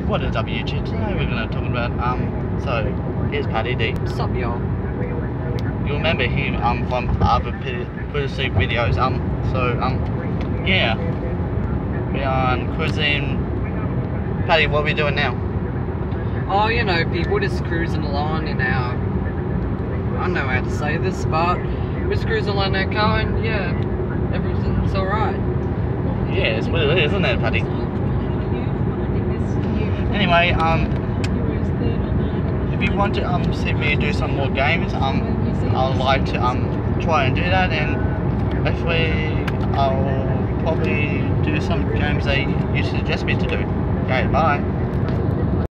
What is up YouTube? Today we're going to talk about, so here's Paddy D. What's up, y'all? You remember him from other previous videos, yeah. We are on cruising. Paddy, what are we doing now? Oh, you know, people just cruising along in our, I don't know how to say this, but we're just cruising along our car and yeah, everything's alright. Yeah, it's what it is, isn't it, Paddy? Anyway, if you want to see me do some more games, I'd like to try and do that, and hopefully I'll probably do some games that you suggest me to do. Okay, bye.